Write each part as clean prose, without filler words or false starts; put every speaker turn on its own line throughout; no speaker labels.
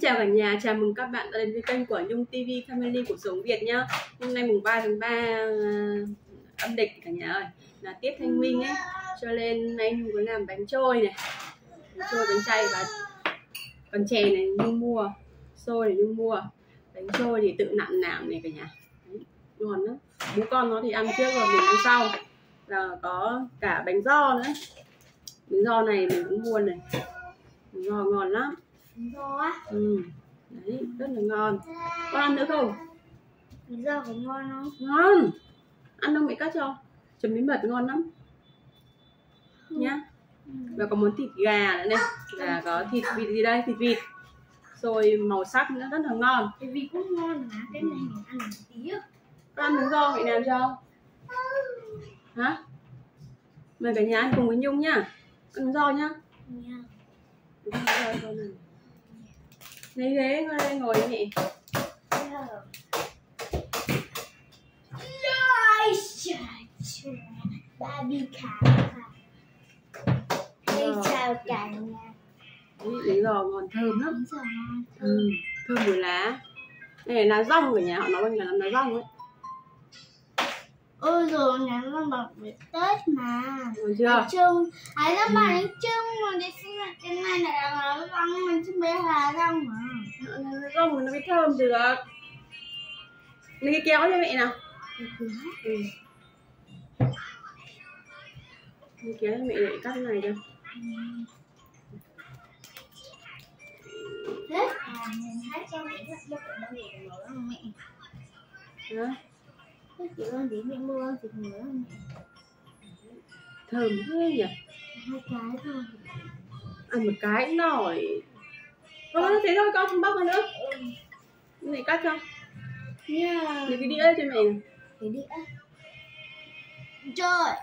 chào cả nhà, chào mừng các bạn đã đến với kênh của Nhung TV Family Cuộc Sống Việt nhá. Hôm nay mùng 3 tháng 3 âm lịch cả nhà ơi, là tiết Thanh Minh ấy, cho nên nay Nhung có làm bánh trôi này, bánh trôi, bánh chay và còn chè này Nhung mua, xôi này Nhung mua, bánh trôi thì tự nặn làm này cả nhà. Đấy, ngon lắm. Bố con nó thì ăn trước rồi mình ăn sau. Là có cả bánh giò nữa. Bánh giò này mình cũng mua này, bánh giò ngon lắm.
Giò á?
Ừ. Đấy, rất là ngon. Con ăn nữa không?
Giò có ngon không?
Ngon. Ăn đâu mẹ cắt cho. Chấm bí mật ngon lắm. Nhá. Và có món thịt gà nữa này. Là có thịt vịt gì đây? Thịt vịt. Rồi màu sắc nữa rất là ngon.
Thịt vịt cũng ngon mà. Cái này mình ăn một tí á.
Con ăn bánh giò mẹ làm cho. Hả? Mời cả nhà ăn cùng với Nhung nhá. Ăn bánh giò nhá. Lấy ghế ngồi đây ngồi nhỉ.
Baby khá. Chào cả nhà.
Bánh giò ngon thơm lắm. Thơm mùi lá. Đây là lá rong ở nhà họ nói là lá rong ấy.
Ôi rồi nhà nó bằng Tết mà.
Được chưa?
Trưng. Ấy nó bằng bánh trưng mà cái này là lá rong mình chứ bé là rong mà.
Lá rong nó mới thơm được. Lấy cái kéo cho mẹ nào. Lấy kéo cho mẹ để cắt cái này cho.
Tết à, mình thấy cho mẹ rất là đơn giản nữa mẹ.
Đó.
Chị con chỉ mẹ mua con thịt nữa mẹ.
Thơm thế nhỉ?
2 cái thôi.
Ăn một cái cũng nổi. Con thế thôi, con không bóc ra nữa. Mẹ cắt cho.
Yeah.
Lấy cái đĩa cho mẹ.
Cái đĩa. Trời.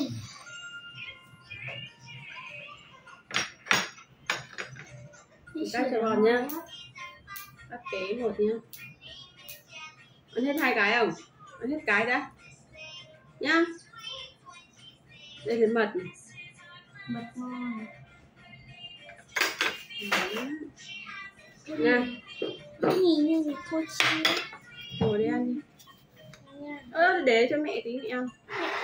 Cắt cho con nhá. Cắt kế một nhá. Ăn hết 2 cái không? Ăn hết cái đã. Nhá. Đây là mật.
Mật ngon.
Nha.
Cái gì như cô chia.
Ngồi đây ăn đi. Để cho mẹ tí mẹ ăn.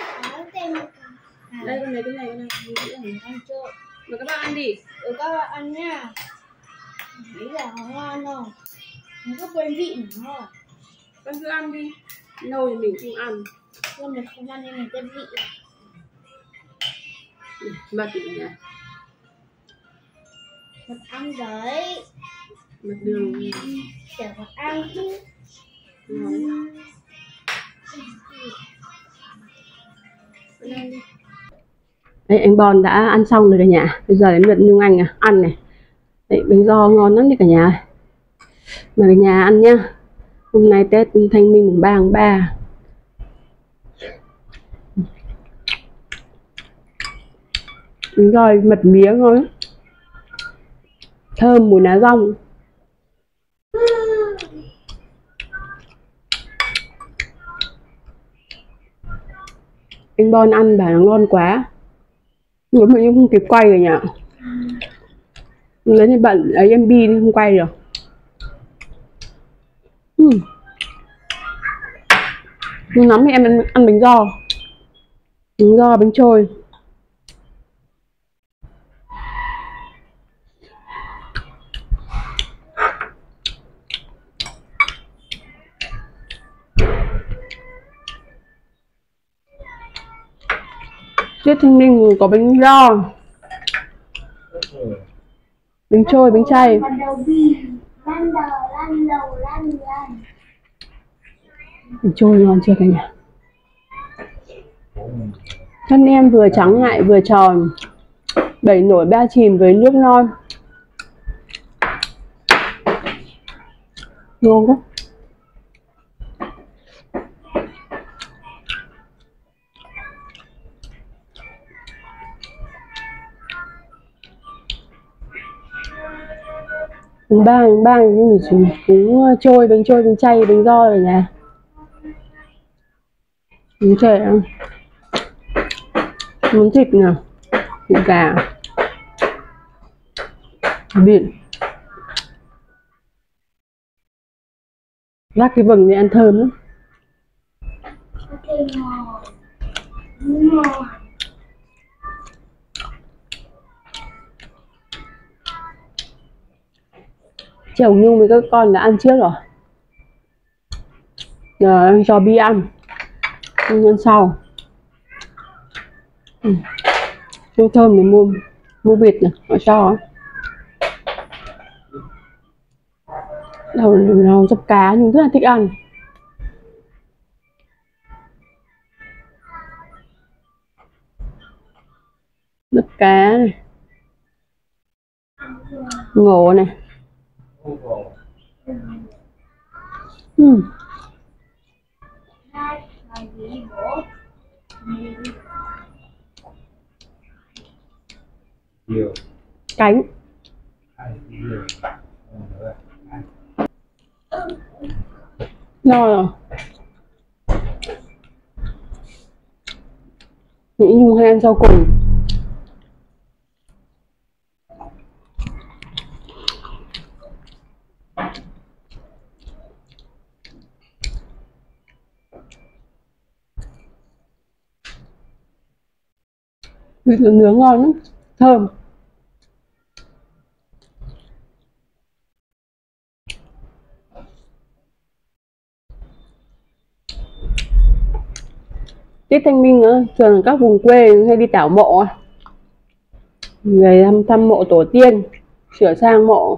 Đây con lấy cái này con này.
Ăn chưa?
Mà các bạn ăn đi.
Các bạn ăn nha. Đấy là nó ngon không? Nó có quen vị nữa rồi.
Con cứ ăn đi. Nồi thì mình không ăn.
Nhưng mình không ăn nên mình quen vị.
Mật thì nhỉ?
Mật ăn đấy.
Mật đường.
Chả mật ăn chứ.
Đấy, anh Bon đã ăn xong rồi cả nhà. Bây giờ đến lượt Nhung Anh ăn này. Đấy, bánh giò ngon lắm đi cả nhà. Mời cả nhà ăn nhá. Hôm nay Tết Thanh Minh mùng 3 tháng 3. Bánh giò mật mía ngon lắm. Thơm mùi lá rong. Anh Bon ăn bảo nó ngon quá. Nhưng mà không kịp quay rồi nhỉ. Lấy thì bận ấy em bi không quay được. Nhưng nóng thì em ăn bánh giò. Bánh giò, bánh trôi. Tiết Thanh Minh có bánh giò, bánh trôi, bánh chay. Bánh trôi ngon chưa cả nhà? Thân em vừa trắng lại vừa tròn, đẩy nổi 3 chìm với nước non. Ngon quá. Bánh ba nhưng mình chỉ cũng trôi, bánh chay, bánh giò rồi nhà. Bánh chè, món thịt nào, thịt gà, vịt, Rắc cái vừng để ăn thơm lắm.
Ok, ngon. Ngon.
Chồng Nhung với các con đã ăn trước rồi. Giờ em cho Bi ăn. Nhung ăn sau. Nhung thơm thì mua vịt này, họ cho ấy. Đầu chấm cá Nhung rất là thích ăn. Nước cá này, ngộ này. Cánh. No rồi. Nghĩ Nhung hay ăn sau cùng. Vịt nướng ngon lắm, thơm. Tết Thanh Minh nữa, thường các vùng quê hay đi tảo mộ, về thăm mộ tổ tiên, sửa sang mộ.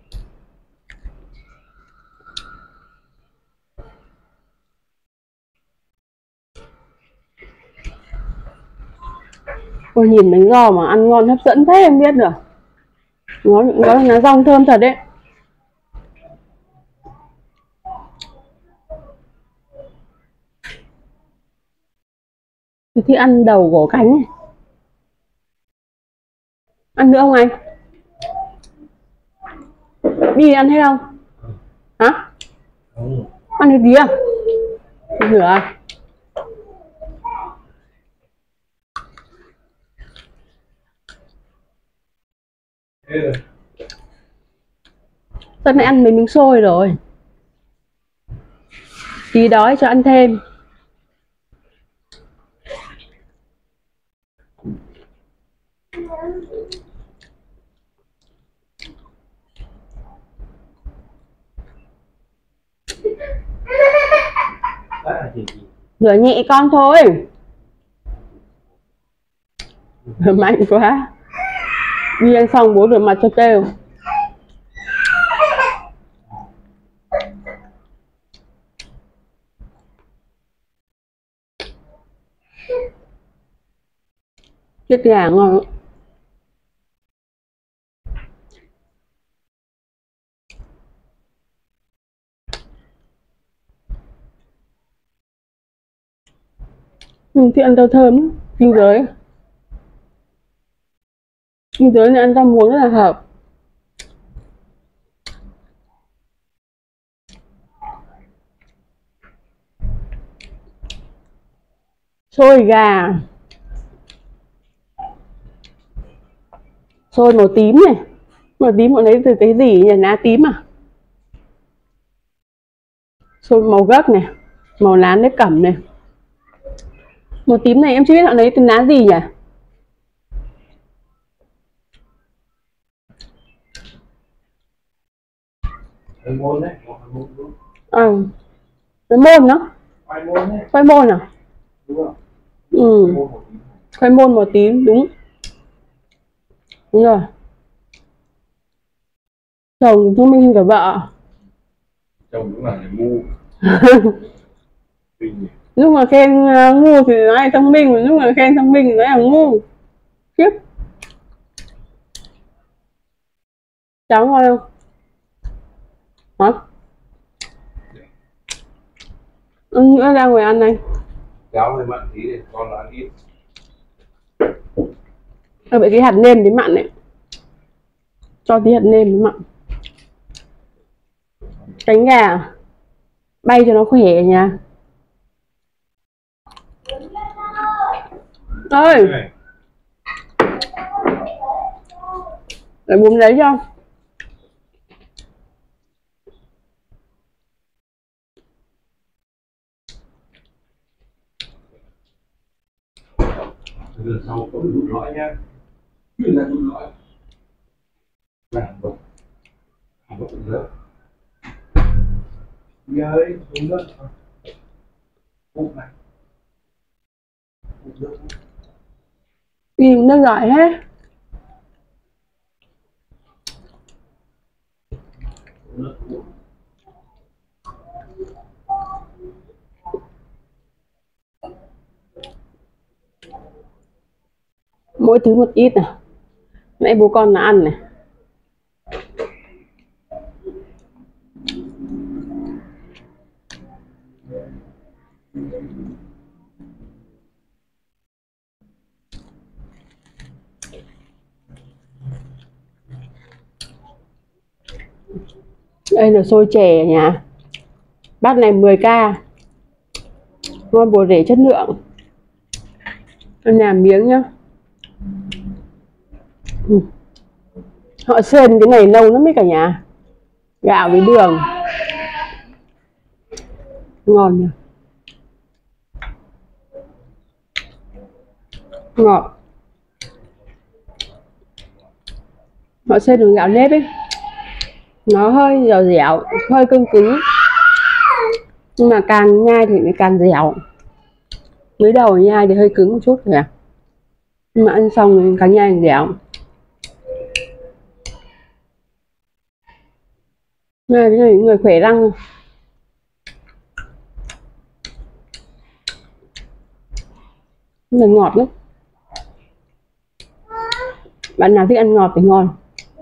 Ôi, nhìn bánh giò mà ăn ngon hấp dẫn thế em biết rồi. Nó là rong thơm thật đấy. Thì ăn đầu cổ cánh này. Ăn nữa không anh? Đi ăn hết không? Hả? Ăn cái gì à? Rửa à? Tao này ăn mấy miếng xôi rồi. Tí đói cho ăn thêm. Rửa nhẹ con thôi. Mạnh quá. Đi ăn xong bố rửa mặt cho kêu. Chết gà ngon lắm. Thì ăn rau thơm lắm. Kinh giới. Kinh giới này ăn rau muống rất là hợp. Xôi gà. Xôi màu tím này. Màu tím bọn lấy từ cái gì nhỉ? Lá tím à? Xôi màu gấc này. Màu lá nếp cẩm này. Màu tím này em chưa biết họ lấy từ lá gì nhỉ?
Khoai môn đấy.
Cái môn nó. Khoai môn à?
Đúng không?
Ừ. Khoai môn màu tím, đúng. Đúng rồi. Chồng thông minh hơn cả vợ.
Chồng cũng là người ngu.
Lúc mà khen ngu thì nói là thông minh, lúc mà khen thông minh thì nói là ngu. Khiếp. Cháo ngon không? Hả? Nữa ra ngoài ăn anh.
Cháo hơi mặn tí để con nó ăn ít.
Vậy cái hạt nêm với mặn này. Cho tí hạt nêm với mặn. Cánh gà bay cho nó khỏe nha. Ơi, để bún lấy cho.
lần sau có rút lõi nhá, đừng là rút lõi làm được không có tự lớn ơi xuống nước hút này hút nước
Im nó giỏi hết.
nước
Mỗi thứ một ít à. Nãy bố con là ăn này. Đây là xôi chè ở nhà. Bát này 10k. Ngon bổ rẻ chất lượng. Ăn làm miếng nhá. Họ sên cái này lâu lắm đấy cả nhà. Gạo với đường. Ngon nhỉ. Ngọt. Họ sên đường gạo nếp ấy. Nó hơi dẻo dẻo, hơi cứng cứng. Nhưng mà càng nhai thì càng dẻo. Mới đầu nhai thì hơi cứng một chút rồi à. Nhưng mà ăn xong thì càng nhai càng dẻo. Này, cái này người khỏe răng. Cái này ngọt lắm. Bạn nào thích ăn ngọt thì ngon.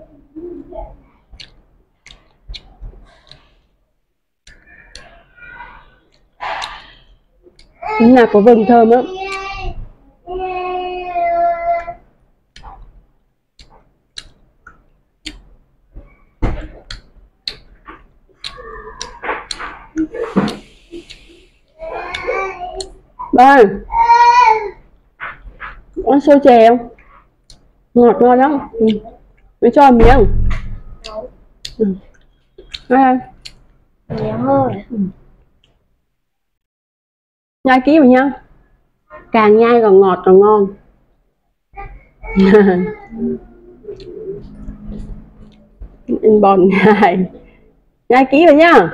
Cái nào có vừng thơm lắm. Đây. Ăn xôi chè không? Ngọt ngon lắm. Mới cho miếng. Đây.
Nhiều hơn.
Nhai kỹ vào nhá. Càng nhai càng ngọt càng ngon. Anh bòn nhai. Nhai kỹ vào nhá.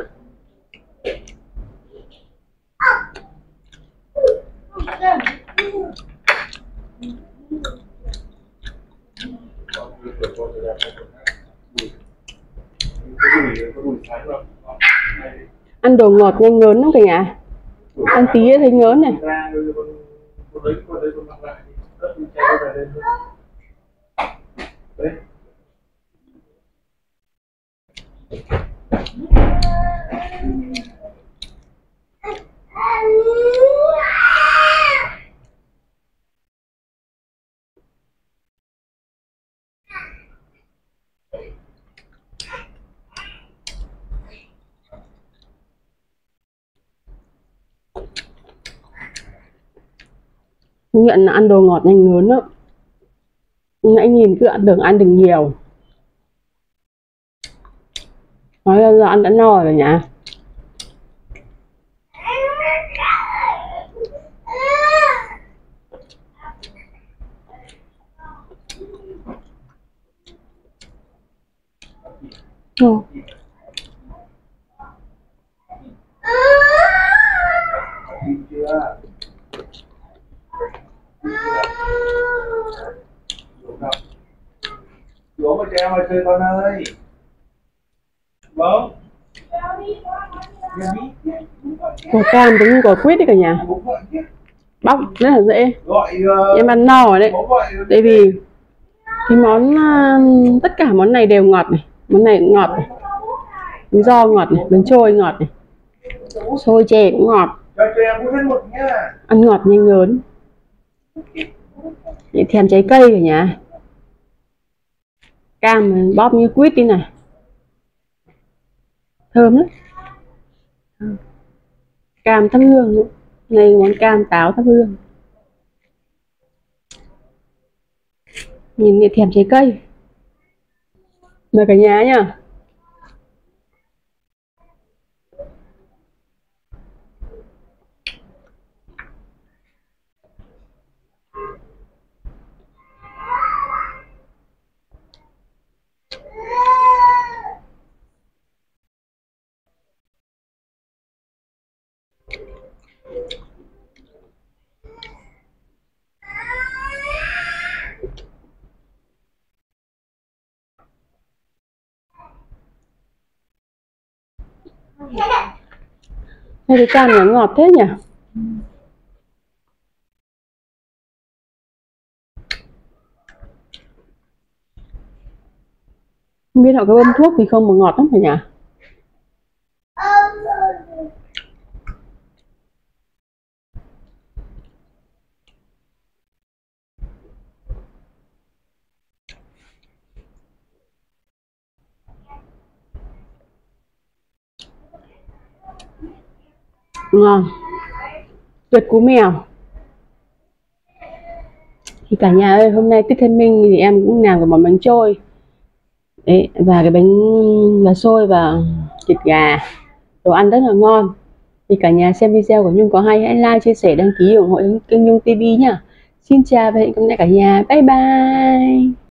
Ăn đồ ngọt nhanh ngớn lắm cả nhà. Ăn tí thấy ngớn này. Nhận là ăn đồ ngọt nhanh ngớn đó. Nãy nhìn cứ ăn được nhiều. Nói ra giờ ăn đã no rồi nhỉ.
Xuống mà treo mà chơi con ơi. Vâng.
Quả cam giống như quả quýt đấy cả nhà. Bóc rất là dễ. Em ăn no rồi đấy. Tại vì cái món tất cả món này đều ngọt này. Món này cũng ngọt này. Bánh giò ngọt này, bánh trôi ngọt này. Xôi chè cũng ngọt. Ăn ngọt nhanh ngớn. Để thèm trái cây cả nhà. Cam bóp như quýt đi này. Thơm lắm. Cam thắp hương nữa. Này món cam táo thắp hương. Nhìn để thèm trái cây. Mời cả nhà nhá. Đây cái cam nó ngọt thế nhỉ? Không biết họ có bơm thuốc thì không mà ngọt lắm phải nhỉ? Ngon, tuyệt cú mèo. Thì cả nhà ơi, hôm nay Tết Thanh Minh thì em cũng làm cái món bánh trôi đấy, và cái bánh lá xôi và thịt gà, đồ ăn rất là ngon. Thì cả nhà xem video của Nhung có hay hãy like, chia sẻ, đăng ký ủng hộ kênh Nhung TV nhá. Xin chào và hẹn gặp lại cả nhà, bye bye.